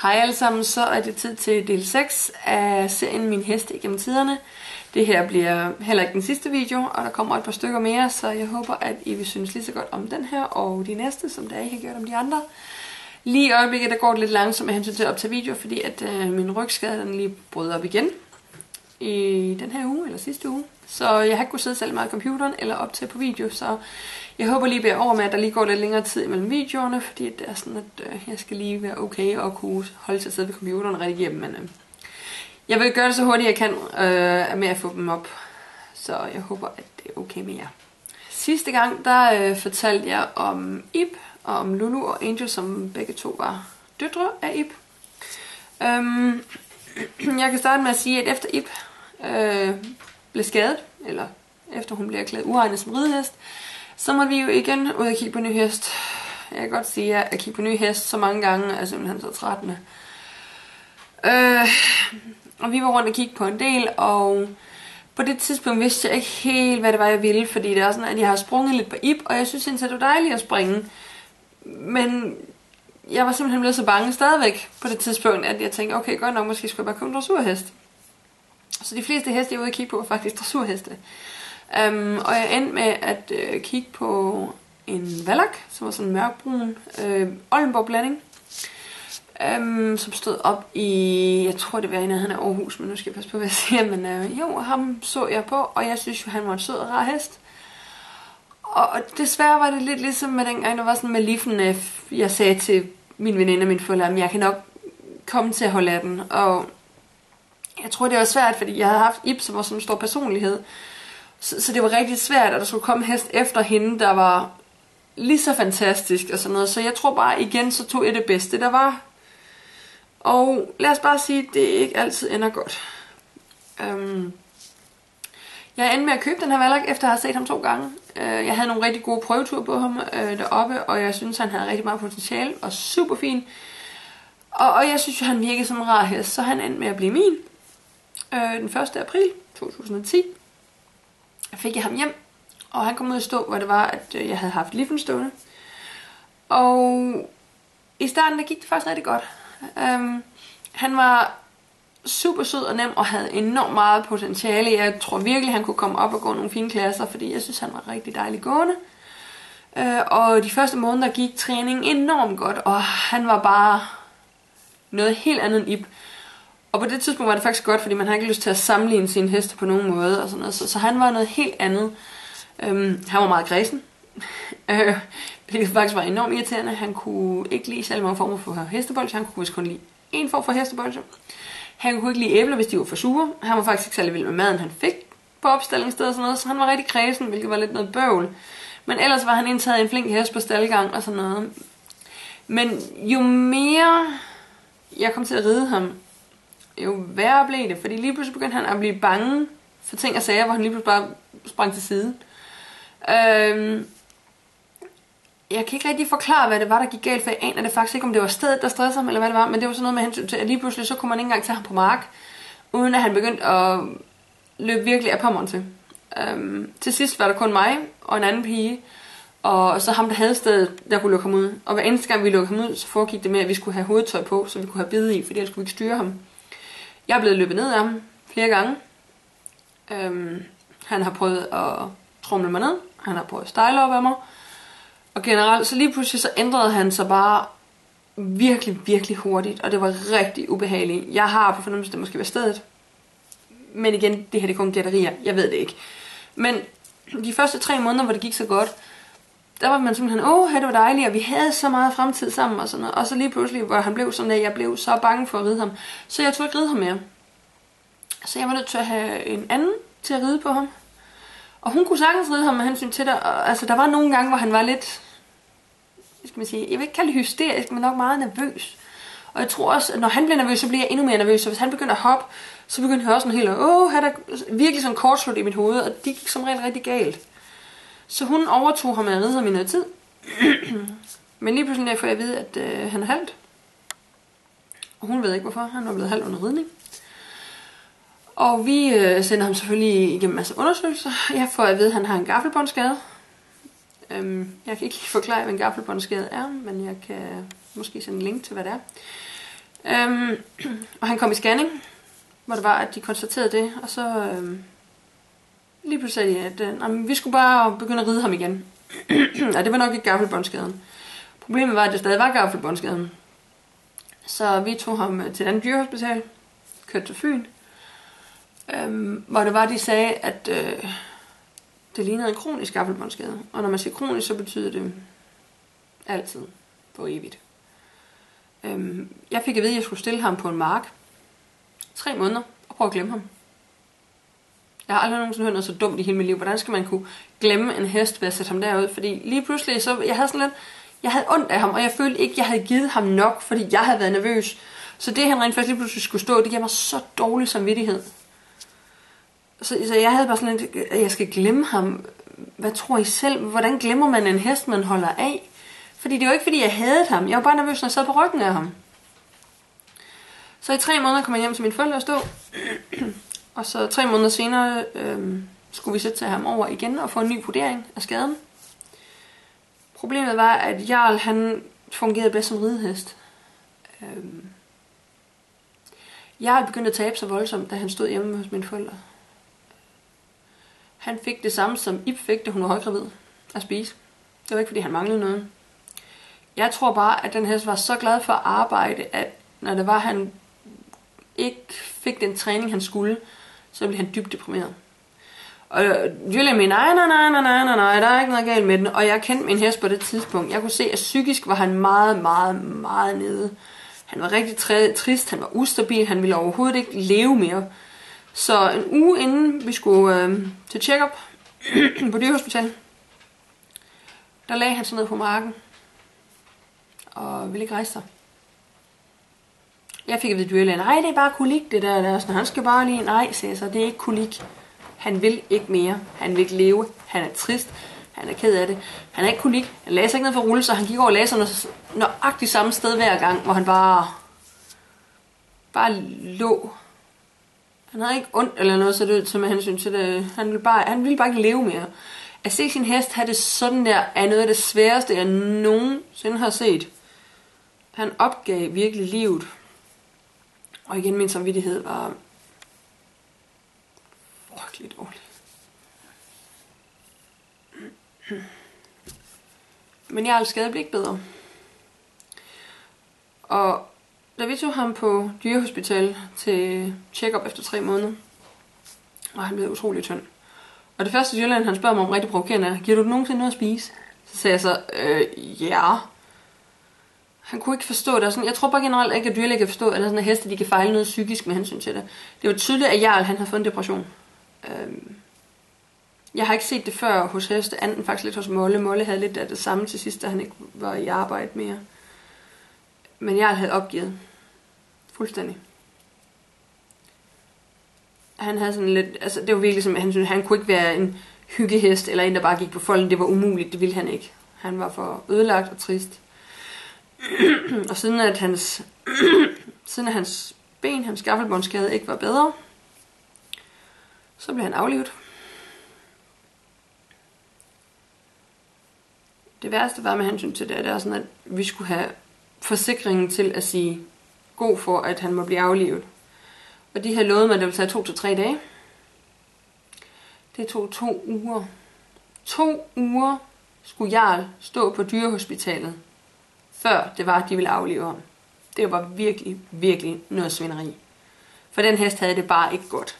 Hej alle sammen, så er det tid til del 6 af serien Min heste igennem tiderne. Det her bliver heller ikke den sidste video, og der kommer et par stykker mere, så jeg håber, at I vil synes lige så godt om den her og de næste, som der I har gjort om de andre. Lige i øjeblikket, der går det lidt langsomt med hensyn til at optage video, fordi at min rygskade den lige brød op igen i den her uge, eller sidste uge. Så jeg har ikke kunnet sidde særlig meget i computeren eller optage på video, så jeg håber lige bære over med, at der lige går lidt længere tid imellem videoerne, fordi det er sådan, at jeg skal lige være okay og kunne holde til at sidde ved computeren og redigere dem, men jeg vil gøre det så hurtigt jeg kan med at få dem op, så jeg håber, at det er okay med jer. Sidste gang, der fortalte jeg om Ib og om Lulu og Angel, som begge to var døtre af Ib. Jeg kan starte med at sige, at efter Ib blev skadet, eller efter hun blev erklæret uegnet som ridehest, så måtte vi jo igen ud og kigge på ny hest. Jeg kan godt sige, at kigge på ny hest så mange gange er simpelthen så trættende. Og vi var rundt og kigge på en del, og på det tidspunkt vidste jeg ikke helt, hvad det var, jeg ville, fordi det er sådan, at jeg har sprunget lidt på Ib, og jeg synes egentlig, det var dejligt at springe. Men jeg var simpelthen blevet så bange stadigvæk på det tidspunkt, at jeg tænkte, okay, godt nok, måske skulle jeg bare købe en dressurhest. Så de fleste heste, jeg var ude at kigge på, var faktisk dressurheste. Og jeg endte med at kigge på en Wallach, som var sådan en mørkbrun Oldenborg blanding, som stod op i, jeg tror det var i nærheden af Aarhus, men nu skal jeg passe på, hvad jeg siger, men jo, ham så jeg på, og jeg synes jo, han var en sød og rar hest. Og desværre var det lidt ligesom med dengang, der var sådan med Liffen, jeg sagde til min veninde og min forældre, at jeg kan nok komme til at holde af den, og jeg tror det var svært, fordi jeg havde haft Ib, som var sådan en stor personlighed, så det var rigtig svært, at der skulle komme hest efter hende, der var lige så fantastisk og sådan noget. Så jeg tror bare igen, så tog jeg det bedste, der var. Og lad os bare sige, at det ikke altid ender godt. Jeg endte med at købe den her Wallach, efter at have set ham 2 gange. Jeg havde nogle rigtig gode prøveture på ham deroppe, og jeg synes, han havde rigtig meget potentiale og super fin. Og jeg synes jo, han virkede som en rar hest, så han endte med at blive min. Den 1. april 2010 fik jeg ham hjem, og han kom ud at stå, hvor det var, at jeg havde haft Liffen stående. Og i starten, der gik det faktisk rigtig godt. Han var super sød og nem, og havde enormt meget potentiale. Jeg tror virkelig, han kunne komme op og gå nogle fine klasser, fordi jeg synes, han var rigtig dejlig gående. Og de første måneder gik træningen enormt godt, og han var bare noget helt andet end Ib. Og på det tidspunkt var det faktisk godt, fordi man havde ikke lyst til at sammenligne sine heste på nogen måde. Og sådan noget. Så han var noget helt andet. Han var meget græsen. Hvilket faktisk var enormt irriterende. Han kunne ikke lide særlig mange former for hestebolge. Han kunne kun lide en form for hestebolge. Han kunne ikke lide æbler, hvis de var for sure. Han var faktisk ikke særlig vild med maden, han fik på opstillingsstedet og sådan noget. Så han var rigtig kræsen, hvilket var lidt noget bøvl. Men ellers var han indtaget en flink hest på staldgang og sådan noget. Men jo mere jeg kom til at ride ham, jo værre blev det, fordi lige pludselig begyndte han at blive bange for ting og sager, hvor han lige pludselig bare sprang til side. Jeg kan ikke rigtig forklare, hvad det var, der gik galt, for jeg aner det faktisk ikke, om det var stedet, der stressede ham, eller hvad det var, men det var sådan noget med hensyn til, at lige pludselig så kunne man ikke engang tage ham på mark, uden at han begyndte at løbe virkelig af pommeren til. Til sidst var der kun mig og en anden pige, og så ham, der havde stedet, der kunne lukke ham ud. Og hver eneste gang vi lukkede ham ud, så foregik det med, at vi skulle have hovedtøj på, så vi kunne have bide i, fordi ellers skulle vi ikke styre ham. Jeg er blevet løbet ned af ham flere gange. Han har prøvet at tromle mig ned. Han har prøvet at style op af mig. Og generelt, så lige pludselig så ændrede han sig bare virkelig, virkelig hurtigt. Og det var rigtig ubehageligt. Jeg har på fornemmelse, at det måske var stedet. Men igen, det her det er kun gætterier. Jeg ved det ikke. Men de første 3 måneder, hvor det gik så godt, der var man simpelthen, det var dejligt, og vi havde så meget fremtid sammen og sådan noget. Og så lige pludselig, hvor han blev sådan, at jeg blev så bange for at ride ham. Så jeg tog ikke ride ham mere. Så jeg var nødt til at have en anden til at ride på ham. Og hun kunne sagtens ride ham med hensyn til det. Og, altså, der var nogle gange, hvor han var lidt, skal man sige, jeg vil ikke kalde det hysterisk, men nok meget nervøs. Og jeg tror også, at når han bliver nervøs, så bliver jeg endnu mere nervøs. Så hvis han begynder at hoppe, så begynder jeg at høre sådan helt, han er virkelig sådan kortslut i mit hoved. Og det gik som regel rigtig galt. Så hun overtog ham med at ride ham i noget tid. Men lige pludselig får jeg at vide, at han er halvt. Og hun ved ikke hvorfor. Han var blevet halvt under ridning. Og vi sender ham selvfølgelig igennem en masse undersøgelser. Jeg får at vide, at han har en gaffelbåndsskade. Jeg kan ikke forklare, hvad en gaffelbåndsskade er, men jeg kan måske sende en link til, hvad det Og han kom i scanning, hvor det var, at de konstaterede det, og så lige pludselig, at vi skulle bare begynde at ride ham igen. Og det var nok ikke gaffelbåndskaden. Problemet var, at det stadig var gaffelbåndskaden. Så vi tog ham til et andet dyrehospital, kørte til Fyn, hvor det var, de sagde, at det lignede en kronisk gaffelbåndskade. Og når man siger kronisk, så betyder det altid for evigt. Jeg fik at vide, at jeg skulle stille ham på en mark 3 måneder og prøve at glemme ham. Jeg har aldrig nogensinde hørt noget så dumt i hele mit liv. Hvordan skal man kunne glemme en hest ved at sætte ham derud? Fordi lige pludselig, så jeg havde ondt af ham, og jeg følte ikke, at jeg havde givet ham nok, fordi jeg havde været nervøs. Så det, han rent faktisk lige pludselig skulle stå, det gav mig så dårlig samvittighed. Så jeg havde bare sådan lidt, at jeg skal glemme ham. Hvad tror I selv? Hvordan glemmer man en hest, man holder af? Fordi det var ikke, fordi jeg hadede ham. Jeg var bare nervøs, når jeg sad på ryggen af ham. Så i 3 måneder kom jeg hjem til mine forældre og stå. Og så 3 måneder senere skulle vi så tage ham over igen og få en ny vurdering af skaden. Problemet var, at Jarl, han fungerede bedst som ridehest. Jarl begyndte at tabe sig voldsomt, da han stod hjemme hos mine forældre. Han fik det samme, som Ib fik, da hun var højgravid at spise. Det var ikke, fordi han manglede noget. Jeg tror bare, at den hest var så glad for at arbejde, at når det var, han ikke fik den træning, han skulle, så blev han dybt deprimeret. Og Julia mener, nej, der er ikke noget galt med den. Og jeg kendte min hest på det tidspunkt. Jeg kunne se, at psykisk var han meget, meget, meget nede. Han var rigtig trist, han var ustabil, han ville overhovedet ikke leve mere. Så en uge inden vi skulle til check-up på dyrehospitalet, der lagde han sig ned på marken og ville ikke rejse sig. Jeg fik at vide dyrlægen, nej, det er bare kolik det der. Så han skal bare lige, nej, sagde jeg så, det er ikke kolik. Han vil ikke mere. Han vil ikke leve. Han er trist. Han er ked af det. Han er ikke kolik. Han lagde sig ikke ned for at rulle, så han gik over og lagde sig nøjagtigt samme sted hver gang, hvor han bare lå. Han havde ikke ondt eller noget, så det ud med hensyn til det. Han ville bare ikke leve mere. At se sin hest have det sådan der, er noget af det sværeste, jeg nogensinde har set. Han opgav virkelig livet. Og igen, min samvittighed var frygtelig dårlig. Men Jarls skade blev ikke bedre. Og da vi tog ham på dyrehospital til check-up efter 3 måneder, og han blev utrolig tynd. Og det første dyrlægen, han spørger mig om rigtig provokerende er, giver du nogensinde noget at spise? Så sagde jeg så, ja. Han kunne ikke forstå det. Sådan, jeg tror bare generelt ikke, at dyrlæger kan forstå, eller sådan, at heste de kan fejle noget psykisk med hensyn til det. Det var tydeligt, at Jarl han havde fået en depression. Jeg har ikke set det før hos heste, anden faktisk lidt hos Molle. Molle havde lidt af det samme til sidst, da han ikke var i arbejde mere. Men Jarl havde opgivet. Fuldstændig. Han havde sådan lidt, altså det var virkelig som, han syntes, han kunne ikke være en hyggehest, eller en, der bare gik på folden. Det var umuligt, det ville han ikke. Han var for ødelagt og trist. Og siden at hans ben, hans gaffelbåndskade ikke var bedre, så blev han aflivet. Det værste var med hensyn til det, at det er sådan, at vi skulle have forsikringen til at sige god for, at han må blive aflivet. Og de havde lovet mig, at det ville tage 2 til 3 dage. Det tog 2 uger. 2 uger skulle Jarl stå på dyrehospitalet, før det var, at de ville aflive ham. Det var virkelig, virkelig noget svineri. For den hest havde det bare ikke godt.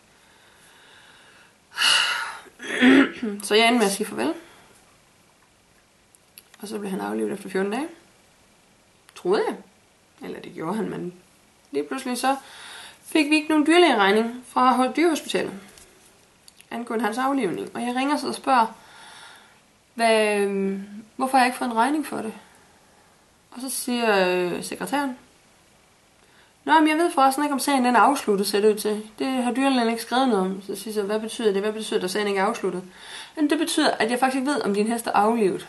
Så jeg endte med at sige farvel. Og så blev han aflivet efter 14 dage. Troede jeg. Eller det gjorde han, men lige pludselig så fik vi ikke nogen dyrlægeregning fra dyrehospitalet angående hans aflivning. Og jeg ringer så og spørger, hvorfor har jeg ikke fået en regning for det? Og så siger sekretæren, nå, men jeg ved forresten ikke, om sagen den er afsluttet, ser det ud til. Det har dyrlægen ikke skrevet noget om. Så siger jeg, hvad betyder det? Hvad betyder det, at sagen ikke er afsluttet? Men det betyder, at jeg faktisk ikke ved, om din hest er aflivet.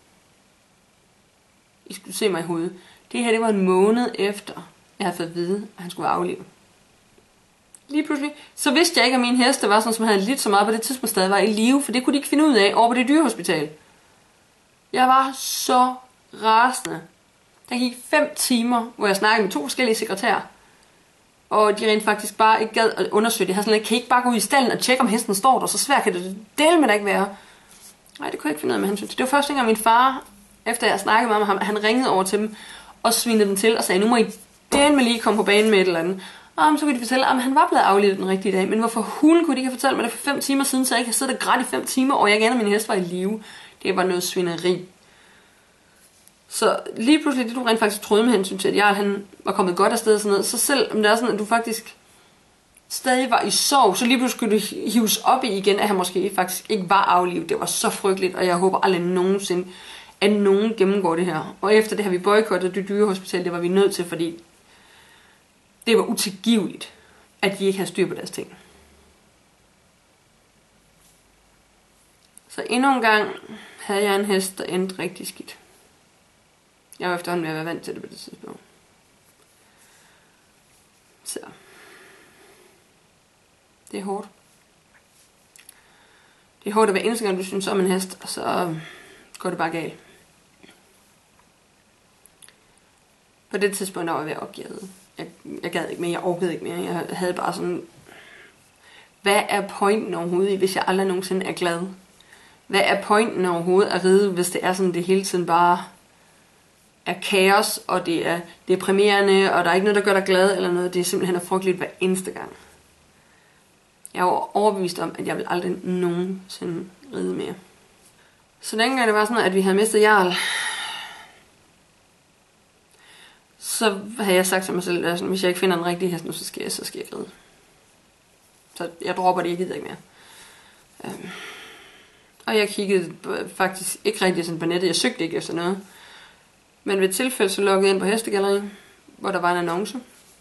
I skulle se mig i hovedet. Det her, det var en måned efter, jeg havde fået at vide, at han skulle være aflivet. Lige pludselig, så vidste jeg ikke, at min heste var sådan, som havde lidt så meget på det tidspunkt stadig var i live, for det kunne de ikke finde ud af over på det dyrehospital. Jeg var så rasende. Der gik 5 timer, hvor jeg snakkede med 2 forskellige sekretærer. Og de rent faktisk bare ikke gad at undersøge det. Jeg havde sådan lidt, kan I ikke bare gå ud i stallen og tjekke, om hesten står der? Så svært kan det dele med da ikke være. Nej, det kunne jeg ikke finde ud af med hensyn til. Det var første gang, min far, efter jeg snakkede med ham, han ringede over til dem og svinede dem til og sagde, nu må I dele med lige komme på banen med et eller andet. Og så kunne de fortælle, at han var blevet aflivet den rigtige dag. Men hvorfor hulen kunne de ikke have fortalt mig det for 5 timer siden, så jeg ikke har siddet og grædt i 5 timer, og jeg gerne min hest var i live. Det var noget svineri. Så lige pludselig, det du rent faktisk troede med hensyn til, at Jarl han var kommet godt afsted og sådan noget, så selv om det er sådan, at du faktisk stadig var i sorg, så lige pludselig skulle du hives op i igen, at han måske faktisk ikke var aflivet. Det var så frygteligt, og jeg håber aldrig nogensinde, at nogen gennemgår det her. Og efter det har vi boykottet det dyrehospital, det var vi nødt til, fordi det var utilgiveligt, at de ikke havde styr på deres ting. Så endnu en gang havde jeg en hest, der endte rigtig skidt. Jeg var efterhånden ved at være vant til det på det tidspunkt. Så. Det er hårdt. Det er hårdt at hver eneste gang, du synes om en hest, og så går det bare galt. På det tidspunkt var jeg ved at opgive. Jeg gad ikke mere, jeg orkede ikke mere. Jeg havde bare sådan, hvad er pointen overhovedet i, hvis jeg aldrig nogensinde er glad? Hvad er pointen overhovedet at ride, hvis det er sådan, det hele tiden bare er kaos, og det er deprimerende, og der er ikke noget, der gør dig glad eller noget. Det er simpelthen frygteligt hver eneste gang. Jeg var overbevist om, at jeg ville aldrig nogensinde ride mere. Så dengang det var sådan, at vi havde mistet Jarl, så havde jeg sagt til mig selv, at hvis jeg ikke finder den rigtige hest nu, så skal jeg ride. Så jeg dropper det, jeg gider ikke mere. Og jeg kiggede faktisk ikke rigtig sådan på nettet. Jeg søgte ikke efter noget. Men ved et tilfælde så loggede jeg ind på Hestegalleri, hvor der var en annonce,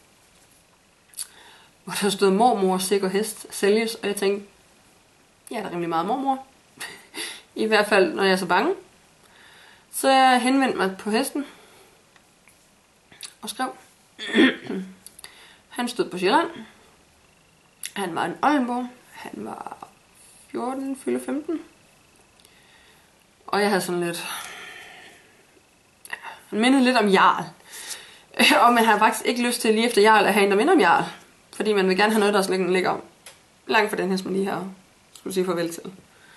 hvor der stod mormor, sikker hest, sælges. Og jeg tænkte, ja, der er rimelig meget mormor. I hvert fald, når jeg er så bange. Så jeg henvendte mig på hesten og skrev. Han stod på Sjælland. Han var en Oldenborg. Han var 14, fylder 15. Og jeg havde sådan lidt... Han mindede lidt om Jarl. Og man har faktisk ikke lyst til lige efter Jarl at have en, der minder om Jarl. Fordi man vil gerne have noget, der ligger langt fra den hest, man lige har skulle sige farvel til.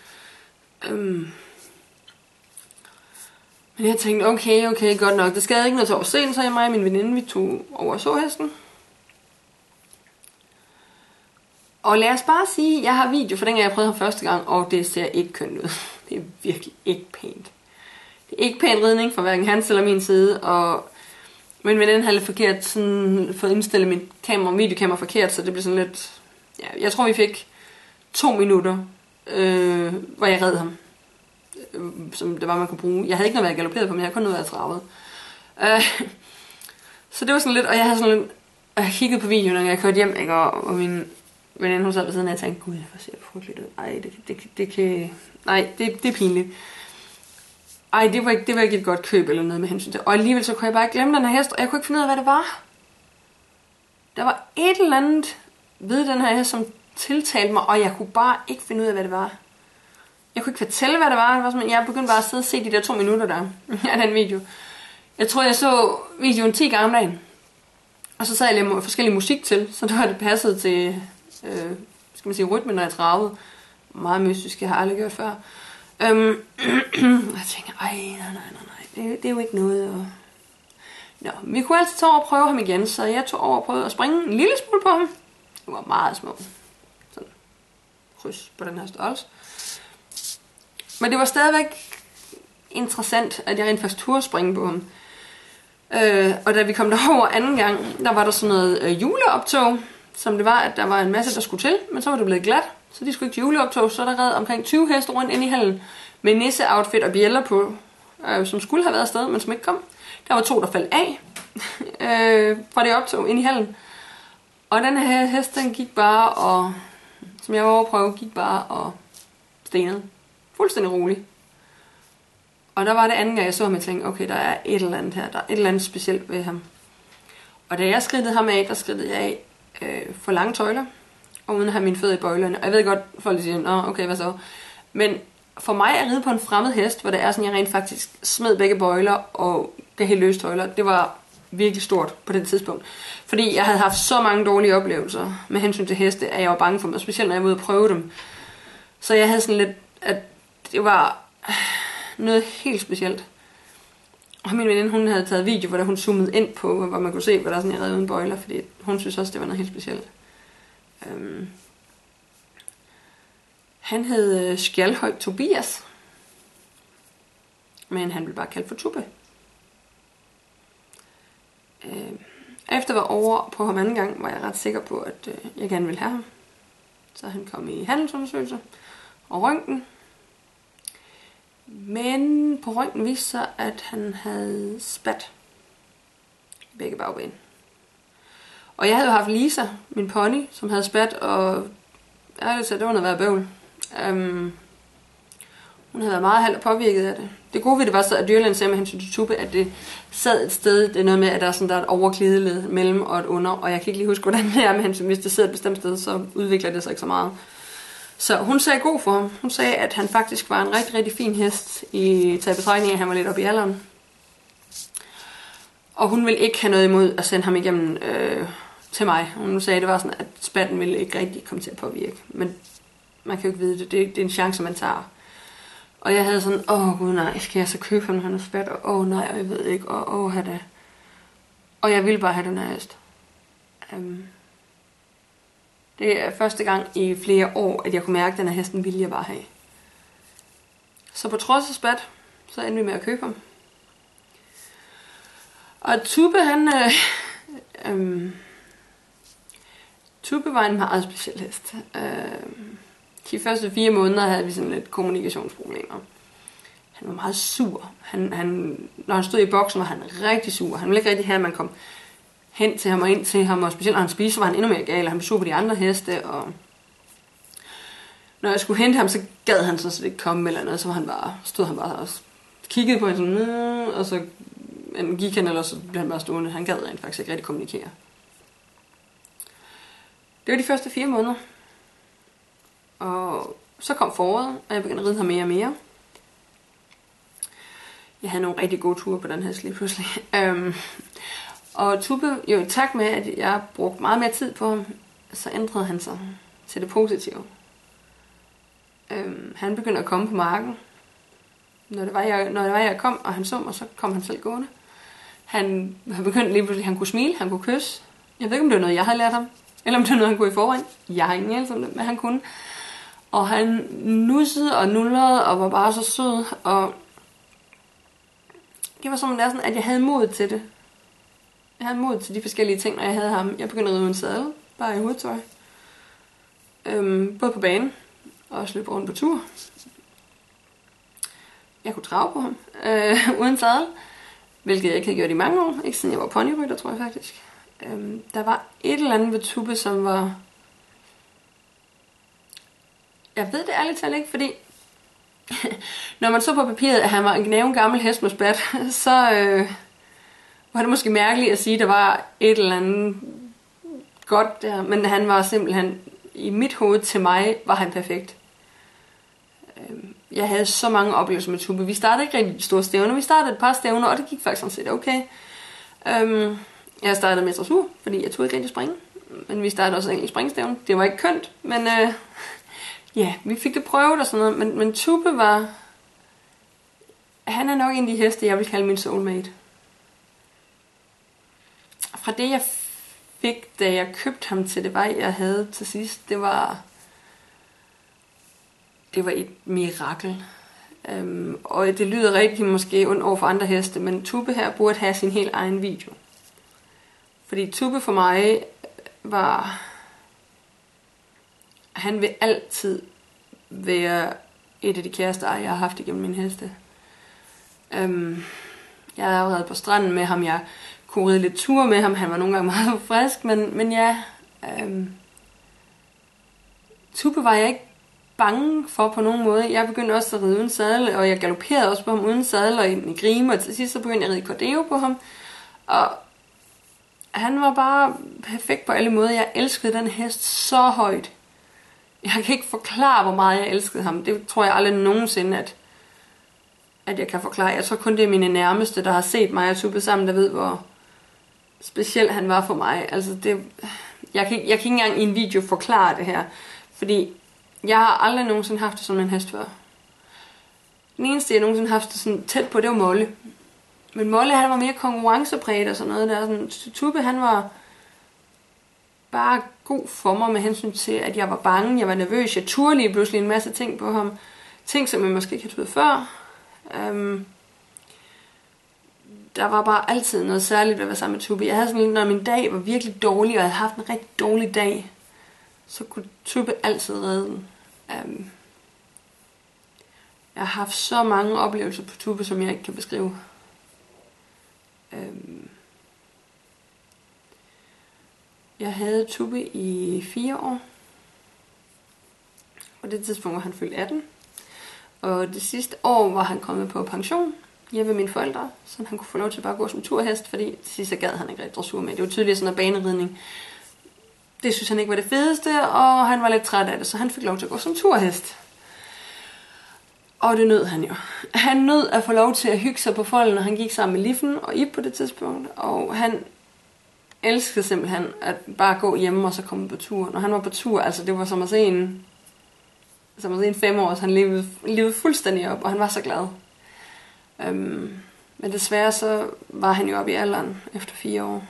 Men jeg tænkte, okay, godt nok. Det skadede ikke noget til oversen, så jeg mig og min veninde, vi tog over og så hesten. Og lad os bare sige, jeg har video for dengang jeg prøvede ham første gang, og det ser ikke kønt ud. Det er virkelig ikke pænt. Det er ikke pæn ridning fra hverken hans eller min side, og min veninde havde lidt forkert sådan, fået indstillet mit videokamera forkert, så det blev sådan lidt... Ja, jeg tror vi fik 2 minutter, hvor jeg red ham. Som det var, man kunne bruge. Jeg havde ikke noget været galopperet på, men jeg havde kun noget været travet. Så det var sådan lidt, og jeg havde sådan lidt... Og jeg kiggede på videoen, når jeg kørte hjem, ikke? Og min veninde, hun sad ved siden af, og jeg tænkte, gud, hvor ser det frygteligt ud. Ej, det kan... Nej, det er pinligt. Ej, det var ikke et godt køb eller noget med hensyn til. Og alligevel så kunne jeg bare ikke glemme den her hest, og jeg kunne ikke finde ud af, hvad det var. Der var et eller andet ved den her hest, som tiltalte mig, og jeg kunne bare ikke finde ud af, hvad det var. Jeg kunne ikke fortælle, hvad det var. Det var sådan, jeg begyndte bare at sidde og se de der 2 minutter der af den video. Jeg tror, jeg så videoen 10 gange om dagen. Og så sad jeg lidt forskellig musik til, så det passede til, skal man sige, rytmen, når jeg travede. Meget mystisk, jeg har aldrig gjort før. Jeg tænkte, nej, det er jo ikke noget. Og... Nå, vi kunne altid tage over og prøve ham igen, så jeg tog over og prøvede at springe en lille smule på ham. Det var meget små. Sådan kryds på den her størrelse. Men det var stadigvæk interessant, at jeg rent faktisk turde springe på ham. Og da vi kom derover anden gang, der var der sådan noget juleoptog, som det var, at der var en masse, der skulle til, men så var det blevet glat, så de skulle ikke til juleoptog, så der red omkring 20 heste rundt inde i hallen, med nisse-outfit og bjælder på, som skulle have været afsted, men som ikke kom. Der var 2, der faldt af fra det optog inde i hallen. Og den her hest, den gik bare og, som jeg var over at prøve, gik bare og stenede. Fuldstændig roligt. Og der var det anden gang, jeg så ham, og tænkte, okay, der er et eller andet her, der er et eller andet specielt ved ham. Og da jeg skridtede ham af, der skridtede jeg af for lange tøjler, og uden at have mine fødder i bøjlerne. Og jeg ved godt, folk siger, nå, okay, hvad så? Men for mig at ride på en fremmed hest, hvor det er sådan, jeg rent faktisk smed begge bøjler, og det helt løse tøjler. Det var virkelig stort på det tidspunkt. Fordi jeg havde haft så mange dårlige oplevelser med hensyn til heste, at jeg var bange for dem, specielt når jeg var ude at prøve dem. Så jeg havde sådan lidt, at det var noget helt specielt. Og min veninde, hun havde taget video, hvor hun zoomede ind på, hvor man kunne se, hvad der sådan, jeg redde uden bøjler, fordi hun synes også, det var noget helt specielt. Han hed Skjalhøj Tobias, men han blev bare kaldt for Tubbe. Efter at være over på ham anden gang, var jeg ret sikker på, at jeg gerne ville have ham. Så han kom i handelsundersøgelse og røntgen. Men på røntgen viste sig, at han havde spat i begge bagben. Og jeg havde jo haft Lisa, min pony, som havde spat, og ærligt sagt, det var noget værd bøvl. Hun havde været meget halvt påvirket af det. Det gode ved det var så, at dyrlægen sagde med hensyn til Tubbe, at det sad et sted, det er noget med, at der er et overglideled mellem og et under, og jeg kan ikke lige huske, hvordan det er med hensyn, hvis det sidder et bestemt sted, så udvikler det sig ikke så meget. Så hun sagde god for ham. Hun sagde, at han faktisk var en rigtig, rigtig fin hest i taget betragtning af, at han var lidt oppe i alderen. Og hun ville ikke have noget imod at sende ham igennem til mig. Hun sagde, at det var sådan, at spatten ville ikke rigtig komme til at påvirke. Men man kan jo ikke vide det. Det er en chance, man tager. Og jeg havde sådan, gud nej, skal jeg så købe ham, når han er spat? Og nej, jeg ved ikke, og have det. Og jeg ville bare have den her hest. Det er første gang i flere år, at jeg kunne mærke, at den her hesten ville jeg bare have. Så på trods af spat, så endte vi med at købe ham. Og Tubbe, Tubbe var en meget speciel hest. De første 4 måneder havde vi sådan lidt kommunikationsproblemer. Han var meget sur. Når han stod i boksen, var han rigtig sur. Han ville ikke rigtig have, at man kom hen til ham og ind til ham. Og specielt når han spiste, var han endnu mere gal. Og han blev sur på de andre heste. Og når jeg skulle hente ham, så gad han så ikke komme eller noget. Så stod han bare og kiggede på en sådan, og så gik han, eller så blev han bare stående. Han gad rent faktisk ikke rigtig kommunikere. Det var de første 4 måneder. Og så kom foråret, og jeg begyndte at ride ham mere og mere. Jeg havde nogle rigtig gode ture på den her lige pludselig. Og Tubbe, jo i takt med, at jeg brugte meget mere tid på ham, så ændrede han sig til det positive. Han begyndte at komme på marken. Når det var, jeg kom, og han så mig, så kom han selv gående. Han begyndte lige pludselig, han kunne smile, han kunne kysse. Jeg ved ikke, om det var noget, jeg havde lært ham, eller om det var noget, han kunne i forvejen. Jeg har ingen anelse om det, men han kunne. Og han nussede og nullede og var bare så sød. Og det var sådan, at jeg havde mod til det. Jeg havde mod til de forskellige ting, når jeg havde ham. Jeg begyndte at ride uden sadel, bare i hovedtøj. Både på banen og også løbe rundt på tur. Jeg kunne trave på ham uden sadel, hvilket jeg ikke havde gjort i mange år. Ikke siden jeg var ponyrytter, tror jeg faktisk. Der var et eller andet ved Tubbe, som var... Jeg ved det ærligt talt ikke, fordi når man så på papiret, at han var en gnæven gammel hest med spat, så var det måske mærkeligt at sige, at der var et eller andet godt der. Men han var simpelthen, i mit hoved til mig, var han perfekt. Jeg havde så mange oplevelser med Tubbe. Vi startede ikke rigtig store stævner. Vi startede et par stævner, og det gik faktisk sådan set okay. Jeg startede med dressur, fordi jeg turde ikke rigtig springe. Men vi startede også egentlig springstævne. Det var ikke kønt, men ja, vi fik det prøvet og sådan noget. Men Tubbe var... Han er nok en af de heste, jeg vil kalde min soulmate. Fra det, jeg fik, da jeg købte ham til det vej, jeg havde til sidst, det var et mirakel. Og det lyder rigtig måske ondt over for andre heste, men Tubbe her burde have sin helt egen video. Fordi Tubbe for mig var... Han vil altid være et af de kæreste jeg har haft igennem min heste. Jeg har været på stranden med ham, jeg kunne ride lidt ture med ham, han var nogle gange meget frisk, men ja, Tubbe var jeg ikke bange for på nogen måde. Jeg begyndte også at ride uden sadel, og jeg galopperede også på ham uden sadel og i grime, og til sidst så begyndte jeg at ride cordeo på ham, og han var bare perfekt på alle måder. Jeg elskede den hest så højt. Jeg kan ikke forklare, hvor meget jeg elskede ham. Det tror jeg aldrig nogensinde, at jeg kan forklare. Jeg tror kun det er mine nærmeste, der har set mig og Tubbe sammen, der ved, hvor speciel han var for mig. Altså jeg kan ikke engang i en video forklare det her, fordi jeg har aldrig nogensinde haft det som en hest før. Den eneste, jeg nogensinde har haft det sådan tæt på, det var Molle. Men Molle, han var mere konkurrencepræget og sådan noget der. Sådan, Tubbe, han var bare god for mig med hensyn til, at jeg var bange, jeg var nervøs, jeg turde lige pludselig en masse ting på ham. Ting, som jeg måske ikke havde turet før. Der var bare altid noget særligt ved at være sammen med Tubbe. Jeg havde sådan lidt, når min dag var virkelig dårlig, og jeg havde haft en rigtig dårlig dag, så kunne Tubbe altid redde den. Jeg har haft så mange oplevelser på Tubbe, som jeg ikke kan beskrive. Jeg havde Tubbe i 4 år. Og det tidspunkt var han fyldt 18. Og det sidste år var han kommet på pension hjemme ved mine forældre, så han kunne få lov til bare at gå som turhest, fordi til sidst gad han ikke rigtig dressur med. Det var tydeligt sådan noget baneridning. Det synes han ikke var det fedeste, og han var lidt træt af det, så han fik lov til at gå som turhest. Og det nød han jo. Han nød at få lov til at hygge sig på folden, og han gik sammen med Liffen og Ib på det tidspunkt. Og han elskede simpelthen at bare gå hjemme og så komme på tur. Når han var på tur, altså det var som at se en 5-års, han levede fuldstændig op, og han var så glad. Men desværre så var han jo oppe i alderen efter 4 år.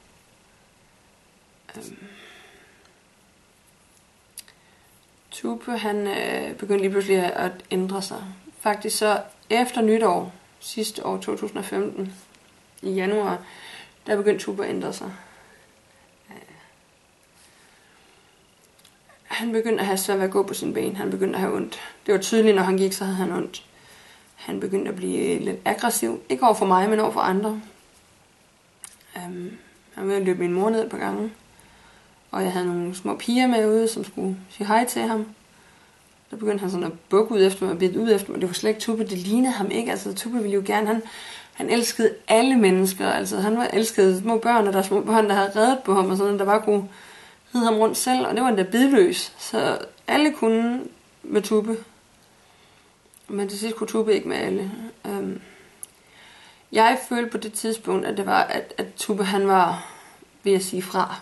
Tubbe, han begyndte lige pludselig at ændre sig. Faktisk så efter nytår, sidste år 2015, i januar, der begyndte Tubbe at ændre sig. Han begyndte at have svært ved at gå på sine ben. Han begyndte at have ondt. Det var tydeligt, når han gik, så havde han ondt. Han begyndte at blive lidt aggressiv. Ikke over for mig, men over for andre. Han ville løbe min mor ned på gangen. Og jeg havde nogle små piger med ude, som skulle sige hej til ham. Der begyndte han sådan at bukke ud efter mig og bide ud efter mig. Det var slet ikke Tubbe, det lignede ham ikke. Altså Tubbe ville jo gerne, han elskede alle mennesker. Altså han elskede små børn, og der var små børn, der havde reddet på ham, og sådan, der bare kunne ride ham rundt selv. Og det var endda bidløs. Så alle kunne med Tubbe. Men til sidst kunne Tubbe ikke med alle. Jeg følte på det tidspunkt, at det var, at Tubbe, han var ved at sige fra.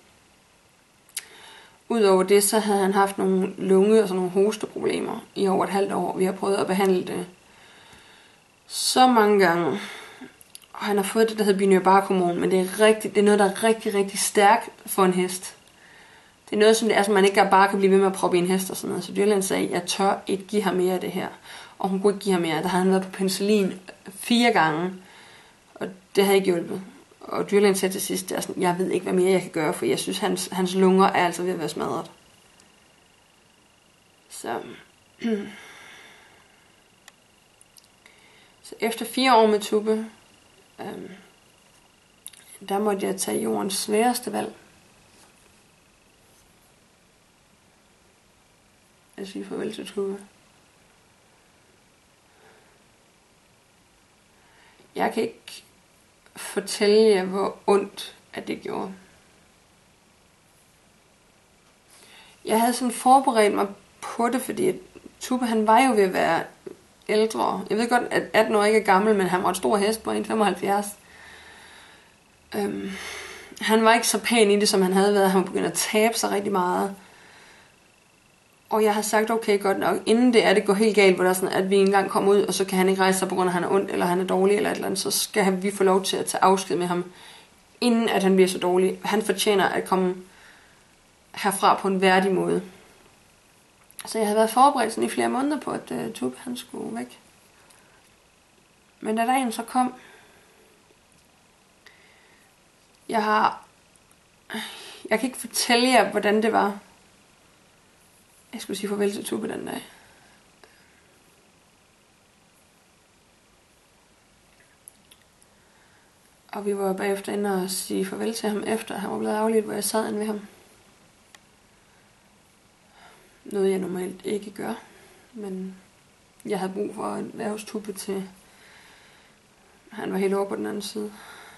Udover det, så havde han haft nogle lunge- og sådan nogle hosteproblemer i over et halvt år. Vi har prøvet at behandle det så mange gange. Og han har fået det, der hedder binyrbarkhormon, men det er noget, der er rigtig, rigtig stærkt for en hest. Det er noget, som det er, som man ikke bare kan blive ved med at proppe i en hest og sådan noget. Så dyrlægen sagde, jeg tør ikke give ham mere af det her. Og hun kunne ikke give ham mere. Der havde han været på penicillin 4 gange. Og det havde ikke hjulpet. Og dyrlægen sagde til sidst, det er sådan, jeg ved ikke, hvad mere jeg kan gøre, for jeg synes, hans lunger er altså ved at være smadret. Så efter 4 år med Tubbe, der måtte jeg tage jordens sværeste valg. Jeg siger farvel til Tubbe. Jeg kan ikke fortælle jer, hvor ondt at det gjorde. Jeg havde sådan forberedt mig på det, fordi Tubbe, han var jo ved at være ældre. Jeg ved godt, at 18 år ikke er gammel, men han var en stor hest på 1,75. Han var ikke så pæn i det, som han havde været. Han var begyndt at tabe sig rigtig meget. Og jeg har sagt, okay, godt nok, inden det går helt galt, hvor der er sådan, at vi engang kommer ud, og så kan han ikke rejse sig, på grund af, at han er ondt, eller han er dårlig, eller et eller andet, så skal vi få lov til at tage afsked med ham, inden at han bliver så dårlig. Han fortjener at komme herfra på en værdig måde. Så jeg havde været forberedt sådan i flere måneder på, at Tubbe, han skulle væk. Men da dagen så kom, jeg kan ikke fortælle jer, hvordan det var. Jeg skulle sige farvel til Tubbe den dag. Og vi var bagefter inde og sige farvel til ham efter, han var blevet afledt, hvor jeg sad inde ved ham. Noget jeg normalt ikke gør. Men jeg havde brug for at være hos Tubbe til han var helt over på den anden side.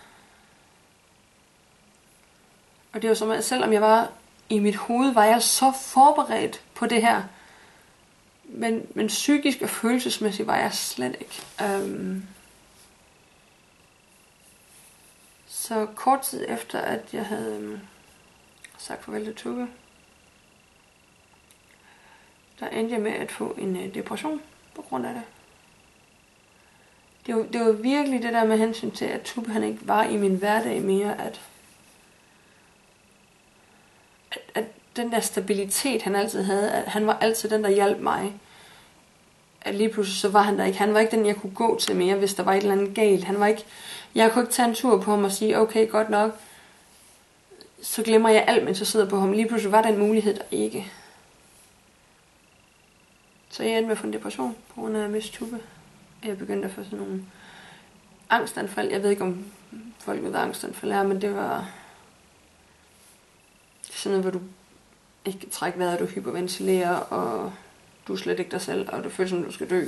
Og det var som, selvom jeg var i mit hoved, var jeg så forberedt på det her. men psykisk og følelsesmæssigt var jeg slet ikke. Så kort tid efter, at jeg havde sagt farvel til Tove, der endte jeg med at få en depression på grund af det. Det var virkelig det der med hensyn til, at Tube han ikke var i min hverdag mere, at den der stabilitet, han altid havde, at han var altid den, der hjalp mig. At lige pludselig så var han der ikke. Han var ikke den, jeg kunne gå til mere, hvis der var et eller andet galt. Han var ikke, jeg kunne ikke tage en tur på ham og sige, okay, godt nok, så glemmer jeg alt, mens jeg sidder på ham. Lige pludselig var den mulighed der ikke. Så jeg endte med at få en depression på grund af at miste Tube. Jeg begyndte at få sådan nogle angstanfald. Jeg ved ikke, om folk ved, hvad angstanfald er, men det var sådan noget, hvor du ikke kan trække vejret, du hyperventilerer, og du er slet ikke dig selv, og du føler som, du skal dø.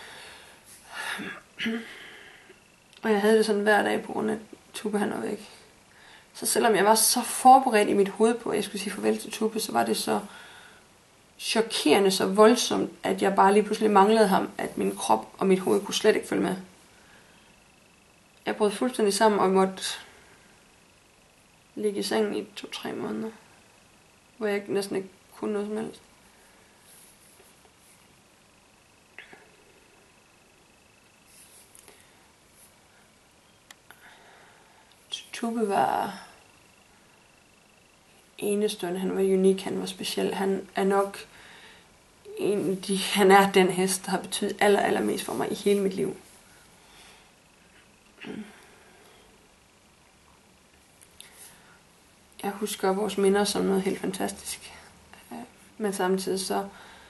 Og jeg havde det sådan hver dag på grund af, at Tube han var væk. Så selvom jeg var så forberedt i mit hoved på, at jeg skulle sige farvel til Tube, så var det så chokerende, så voldsomt, at jeg bare lige pludselig manglede ham, at min krop og mit hoved kunne slet ikke følge med. Jeg brød fuldstændig sammen og måtte ligge i sengen i 2-3 måneder, hvor jeg næsten ikke kunne noget som helst. Tube var enestående, han var unik, han var speciel. Han er nok han er den hest, der har betydet allermest for mig i hele mit liv. Jeg husker vores minder som noget helt fantastisk. Men samtidig så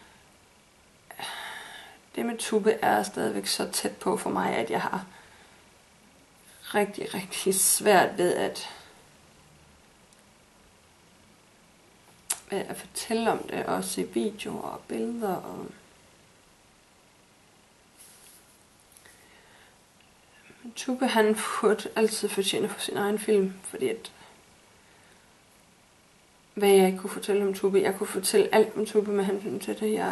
det med Tube er stadigvæk så tæt på for mig, at jeg har rigtig svært ved at fortælle om det, og se videoer og billeder. Og Tube han burde altid fortjene for sin egen film, fordi at hvad jeg ikke kunne fortælle om Tube, jeg kunne fortælle alt om Tube med hensyn til det.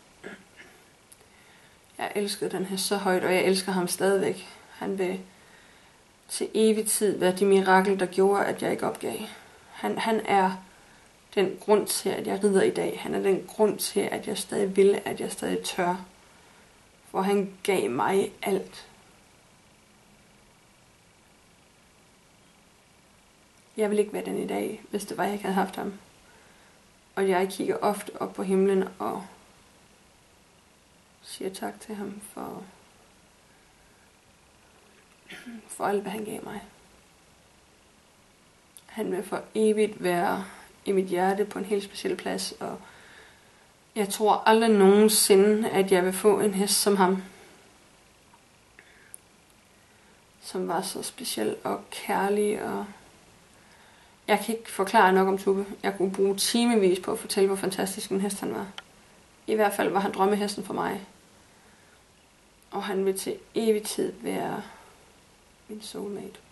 Jeg elskede den her så højt, og jeg elsker ham stadigvæk. Han vil til evig tid være det mirakel, der gjorde, at jeg ikke opgav. Han er den grund til, at jeg rider i dag. Han er den grund til, at jeg stadig vil, at jeg stadig tør. For han gav mig alt. Jeg vil ikke være den i dag, hvis det var, jeg ikke havde haft ham. Og jeg kigger ofte op på himlen og siger tak til ham for alt, hvad han gav mig. Han vil for evigt være i mit hjerte på en helt speciel plads, og jeg tror aldrig nogensinde, at jeg vil få en hest som ham. Som var så speciel og kærlig, og jeg kan ikke forklare nok om Tube. Jeg kunne bruge timevis på at fortælle, hvor fantastisk en hest han var. I hvert fald var han drømmehesten for mig. Og han vil til evig tid være min soulmate.